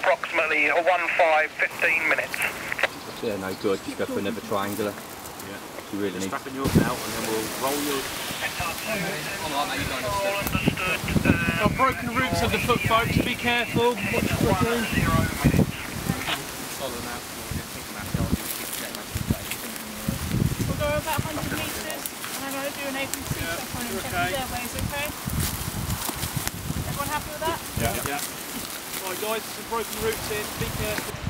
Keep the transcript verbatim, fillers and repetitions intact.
approximately a one five, fifteen minutes. Yeah, no good. Just go for another triangular. Yeah. You really need. Strapping yours out and then we'll roll yours. Got broken roots of the foot, folks. Be careful. Watch what you're doing. We'll go about one hundred metres and I'm going to do an open sea Yeah, check on him, you're check okay. his airways, okay? Everyone happy with that? Yeah. yeah. Right guys, some broken roots in. Be careful.